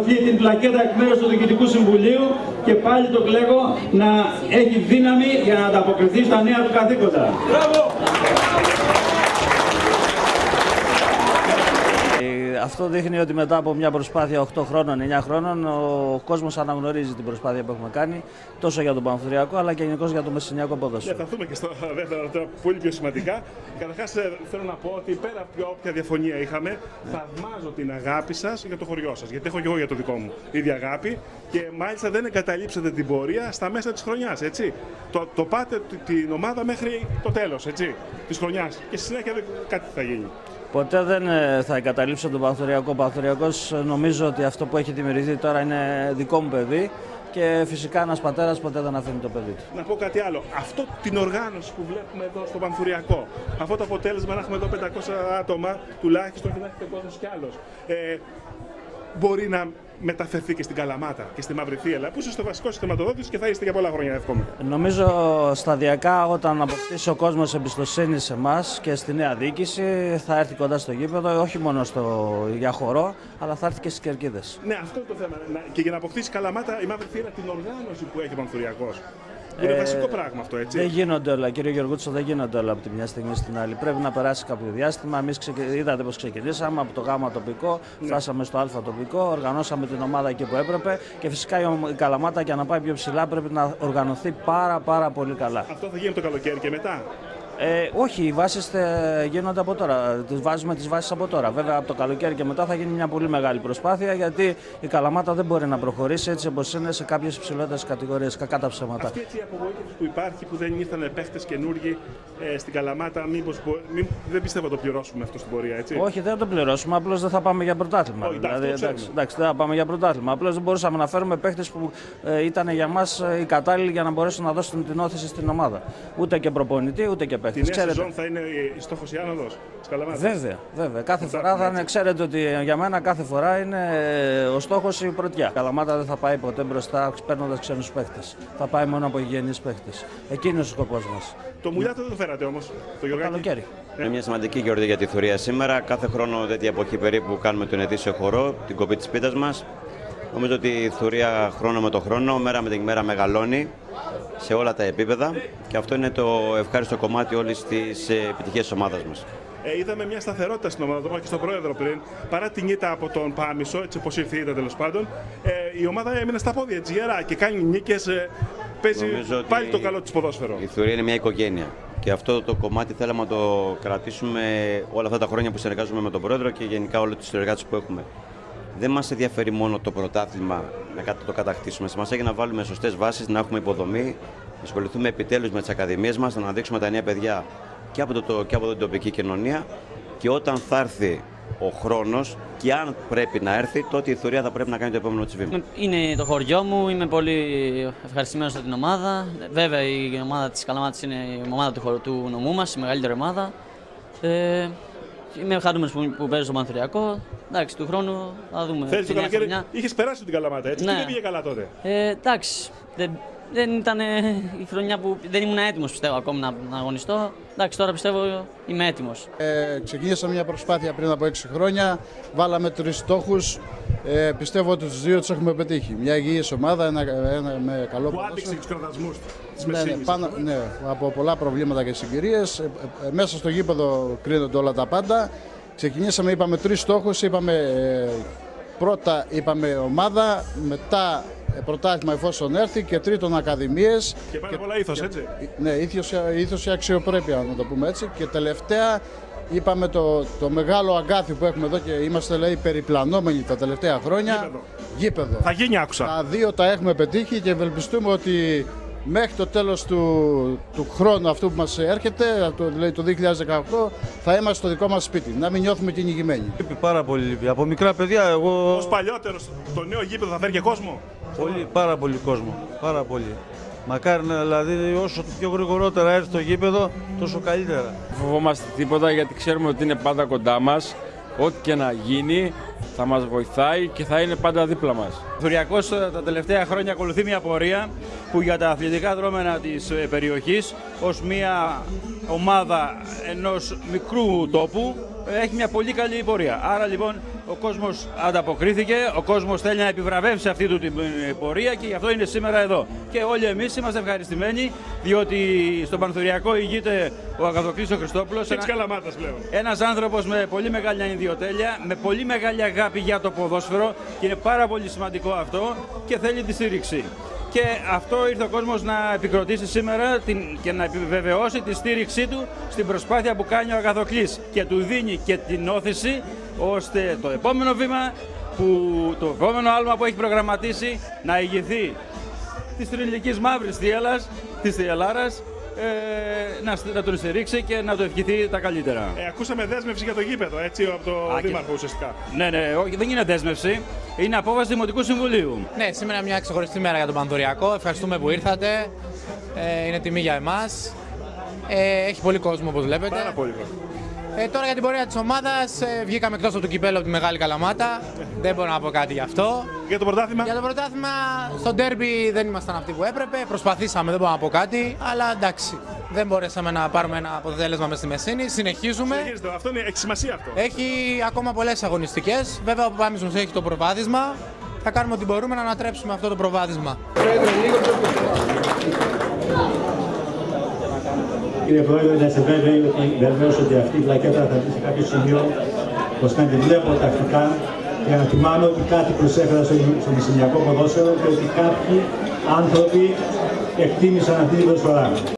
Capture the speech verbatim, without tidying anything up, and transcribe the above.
αυτή την πλακέτα εκ μέρους του Διοικητικού Συμβουλίου και πάλι το κλέγω να έχει δύναμη για να ανταποκριθεί στα νέα του καθήκοντα. Αυτό δείχνει ότι μετά από μια προσπάθεια οκτώ χρόνων, εννιά χρόνων, ο κόσμος αναγνωρίζει την προσπάθεια που έχουμε κάνει τόσο για τον Παναθηναϊκό αλλά και γενικώς για το μεσσηνιακό ποδόσφαιρο. Ναι, θα δούμε και στο δεύτερο, τώρα πολύ πιο σημαντικά. Καταρχάς, θέλω να πω ότι πέρα από όποια διαφωνία είχαμε, ναι. θαυμάζω την αγάπη σας για το χωριό σας. Γιατί έχω και εγώ για το δικό μου ίδια αγάπη και μάλιστα δεν εγκαταλείψατε την πορεία στα μέσα της χρονιάς. Έτσι. Το, το πάτε την ομάδα μέχρι το τέλος της χρονιάς και στη συνέχεια κάτι θα γίνει. Ποτέ δεν θα εγκαταλείψω τον Παναθηναϊκό. Ο Παναθηναϊκός νομίζω ότι αυτό που έχει δημιουργηθεί τώρα είναι δικό μου παιδί και φυσικά ένας πατέρας ποτέ δεν αφήνει το παιδί του. Να πω κάτι άλλο. Αυτό την οργάνωση που βλέπουμε εδώ στο Παναθηναϊκό, αυτό το αποτέλεσμα να έχουμε εδώ πεντακόσια άτομα τουλάχιστον και να έχετε κόσμος κι άλλος, ε, μπορεί να μεταφερθεί και στην Καλαμάτα και στη Μαύρη Θίελα, που είστε στο βασικό συστηματοδότης και θα είστε για πολλά χρόνια, εύχομαι. Νομίζω σταδιακά όταν αποκτήσει ο κόσμος εμπιστοσύνη σε εμάς και στη νέα διοίκηση θα έρθει κοντά στο γήπεδο, όχι μόνο στο, για χορό, αλλά θα έρθει και στις κερκίδες. Ναι, αυτό είναι το θέμα. Και για να αποκτήσει η Καλαμάτα, η Μαύρη Θίελα, την οργάνωση που έχει ο Παναθηναϊκός. Είναι ε, βασικό πράγμα αυτό, έτσι. Δεν γίνονται όλα, κύριε Γεωργούτσο, δεν γίνονται όλα από τη μια στιγμή στην άλλη. Πρέπει να περάσει κάποιο διάστημα. Εμείς ξεκι... είδατε πώς ξεκινήσαμε από το Γ τοπικό, ναι. φτάσαμε στο Α τοπικό, οργανώσαμε την ομάδα εκεί που έπρεπε και φυσικά η Καλαμάτα για να πάει πιο ψηλά πρέπει να οργανωθεί πάρα πάρα πολύ καλά. Αυτό θα γίνει το καλοκαίρι και μετά. Ε, όχι, οι βάσεις γίνονται από τώρα. Τις βάζουμε τις βάσεις από τώρα. Βέβαια, από το καλοκαίρι και μετά θα γίνει μια πολύ μεγάλη προσπάθεια γιατί η Καλαμάτα δεν μπορεί να προχωρήσει έτσι όπως είναι σε κάποιες υψηλότερες κατηγορίες. Κακά τα ψέματα. Αυτή έτσι η απογοήτευση που υπάρχει που δεν ήρθαν παίχτες καινούργοι ε, στην Καλαμάτα, μήπως μη, δεν πιστεύω να το πληρώσουμε αυτό στην πορεία, έτσι. Όχι, δεν θα το πληρώσουμε. Απλώς δεν θα πάμε για πρωτάθλημα. Όχι, δηλαδή, εντάξει, εντάξει, εντάξει, δεν θα πάμε για πρωτάθλημα. Απλώς δεν μπορούσαμε να φέρουμε παίχτες που ε, ήταν για μας οι κατάλληλοι για να μπορέσουν να δώσουν την όθηση στην ομάδα. Ούτε και προπονητή, ούτε και παίχτες. Την νέα σεζόν θα είναι η στόχος η άνοδος της Καλαμάτας. Βέβαια, βέβαια. Κάθε φορά θα είναι, ξέρετε ότι για μένα κάθε φορά είναι ο στόχος η πρωτιά. Η Καλαμάτα δεν θα πάει ποτέ μπροστά παίρνοντας ξένους παίχτες. Θα πάει μόνο από υγιεινείς παίχτες. Εκείνος ο σκοπός μας. Το Μουλιάτο δεν το φέρατε όμως, το Γιωργάκη. Καλοκαίρι. Είναι μια σημαντική γιορτή για τη Θουρία σήμερα. Κάθε χρόνο τέτοια εποχή περίπου κάνουμε τον ετήσιο χορό, την κοπή της πίτας μας. Νομίζω ότι η Θουρία χρόνο με το χρόνο, μέρα με την μέρα μεγαλώνει σε όλα τα επίπεδα και αυτό είναι το ευχάριστο κομμάτι όλης της επιτυχίας της ομάδας μας. Ε, είδαμε μια σταθερότητα στην ομάδα, το είπα και στον πρόεδρο πριν. Παρά την ήττα από τον Πάμισο, έτσι όπως ήρθε η ήττα τέλος πάντων, ε, η ομάδα έμεινε στα πόδια έτσι γερά και κάνει νίκες. Ε, παίζει πάλι το καλό της ποδόσφαιρο. Η Θουρία είναι μια οικογένεια. Και αυτό το κομμάτι θέλαμε να το κρατήσουμε όλα αυτά τα χρόνια που συνεργάζομαι με τον πρόεδρο και γενικά όλους τους συνεργάτες που έχουμε. Δεν μας ενδιαφέρει μόνο το πρωτάθλημα να το κατακτήσουμε. Μας έχει να βάλουμε σωστές βάσεις, να έχουμε υποδομή, να ασχοληθούμε επιτέλους με τις ακαδημίες μας, να αναδείξουμε τα νέα παιδιά και από, το, και από την τοπική κοινωνία. Και όταν θα έρθει ο χρόνος και αν πρέπει να έρθει, τότε η Θουρία θα πρέπει να κάνει το επόμενο της βήμα. Είναι το χωριό μου, είμαι πολύ ευχαριστημένος από την ομάδα. Βέβαια η ομάδα της Καλαμάτας είναι η ομάδα του, χωρου, του νομού μας, η μεγαλύτερη ομάδα. Ε, Είμαι χαρούμενος που, που παίζω στο Παναθηναϊκό. Εντάξει, του χρόνου θα δούμε. Θέλεις το καλοκαίρι, είχες περάσει την Καλαμάτα, έτσι, ναι. Και δεν πήγε καλά τότε. Ε, εντάξει, δεν, δεν ήταν η χρονιά που δεν ήμουν έτοιμος πιστεύω ακόμη να, να αγωνιστώ. Εντάξει, τώρα πιστεύω είμαι έτοιμος. Ε, ξεκίνησα μια προσπάθεια πριν από έξι χρόνια, βάλαμε τρεις στόχους. Ε, πιστεύω ότι τους δύο τους έχουμε πετύχει. Μια υγιής ομάδα, ένα, ένα με καλό που άντεξε τους κραδασμούς της ναι, ναι, πάνω, ναι, από πολλά προβλήματα και συγκυρίες. Ε, ε, μέσα στο γήπεδο κρίνονται όλα τα πάντα. Ξεκινήσαμε, είπαμε τρεις στόχους. Είπαμε, ε, πρώτα είπαμε ομάδα, μετά πρωτάθλημα εφόσον έρθει και τρίτον ακαδημίες. Και πάρα πολλά ήθος, έτσι. Ναι, ήθος, ήθος και αξιοπρέπεια, να το πούμε έτσι. Και τελευταία είπαμε το, το μεγάλο αγκάθι που έχουμε εδώ και είμαστε λέει περιπλανόμενοι τα τελευταία χρόνια. Γήπεδο. Γήπεδο. Θα γίνει, άκουσα. Τα δύο τα έχουμε πετύχει και ευελπιστούμε ότι μέχρι το τέλος του, του χρόνου αυτού που μας έρχεται, το, δηλαδή το δύο χιλιάδες δεκαοκτώ, θα είμαστε στο δικό μας σπίτι. Να μην νιώθουμε κυνηγημένοι. Πάρα πολύ λύπη. Από μικρά παιδιά, εγώ. Ως παλιότερος, το νέο γήπεδο θα φέρει και κόσμο. Πολύ, πάρα πολύ κόσμο. Πάρα πολύ. Μακάρι να, δηλαδή, όσο πιο γρηγορότερα έρθει το γήπεδο, τόσο καλύτερα. Δεν φοβόμαστε τίποτα γιατί ξέρουμε ότι είναι πάντα κοντά μας. Ό,τι και να γίνει θα μας βοηθάει και θα είναι πάντα δίπλα μας. Ο Θουριακός τα τελευταία χρόνια ακολουθεί μια πορεία που για τα αθλητικά δρόμενα της περιοχής ως μια ομάδα ενός μικρού τόπου έχει μια πολύ καλή πορεία. Άρα λοιπόν Ο κόσμος ανταποκρίθηκε, ο κόσμος θέλει να επιβραβεύσει αυτή του την πορεία και γι' αυτό είναι σήμερα εδώ. Και όλοι εμείς είμαστε ευχαριστημένοι, διότι στον Πανθοριακό ηγείται ο Αγαθοκλής ο Χριστόπουλος. Και της Καλαμάτας πλέον. Ένας άνθρωπος με πολύ μεγάλη ιδιοτέλεια, με πολύ μεγάλη αγάπη για το ποδόσφαιρο και είναι πάρα πολύ σημαντικό αυτό και θέλει τη στήριξη. Και αυτό ήρθε ο κόσμος να επικροτήσει σήμερα την, και να επιβεβαιώσει τη στήριξή του στην προσπάθεια που κάνει ο Αγαθοκλής και του δίνει και την όθηση ώστε το επόμενο βήμα, που, το επόμενο άλμα που έχει προγραμματίσει να ηγηθεί της Τριλικής Μαύρης Θίελας, της Θιελάρας, ε, να, να τον στηρίξει και να του ευχηθεί τα καλύτερα. Ε, ακούσαμε δέσμευση για το γήπεδο, έτσι, από το Α, Δήμαρχο και... ουσιαστικά. Ναι, ναι, όχι, δεν είναι δέσμευση, είναι απόφαση Δημοτικού Συμβουλίου. Ναι, σήμερα είναι μια ξεχωριστή μέρα για τον Πανθοριακό. Ευχαριστούμε που ήρθατε. Ε, είναι τιμή για εμάς. Ε, έχει πολύ κόσμο, όπως βλέπετε. Πάρα πολύ κόσμο. Ε, τώρα για την πορεία της ομάδας, ε, βγήκαμε εκτός από το κυπέλλο από τη Μεγάλη Καλαμάτα. Δεν μπορώ να πω κάτι γι' αυτό. Για το πρωτάθλημα. Για το πρωτάθλημα, στο ντέρμπι δεν ήμασταν αυτοί που έπρεπε. Προσπαθήσαμε, δεν μπορώ να πω κάτι, αλλά εντάξει. Δεν μπορέσαμε να πάρουμε ένα αποτέλεσμα μες στη Μεσίνη. Συνεχίζουμε. Συνεχίζεται. Αυτό είναι έχει σημασία αυτό. Έχει ακόμα πολλές αγωνιστικές. Βέβαια, ο Παπάμισος έχει το προβάδισμα. Θα κάνουμε ό,τι μπορούμε να ανατρέψουμε αυτό το προβάδισμα. Κύριε Πρόεδρε, να είστε βέβαιοι ότι βεβαίως ότι αυτή η πλακέτα θα μπει σε κάποιο σημείο ώστε να τη βλέπω τακτικά για να θυμάμαι ότι κάτι προσέφερα στο, στο μεσηνιακό ποδόσφαιρο και ότι κάποιοι άνθρωποι εκτίμησαν αυτή την προσφορά.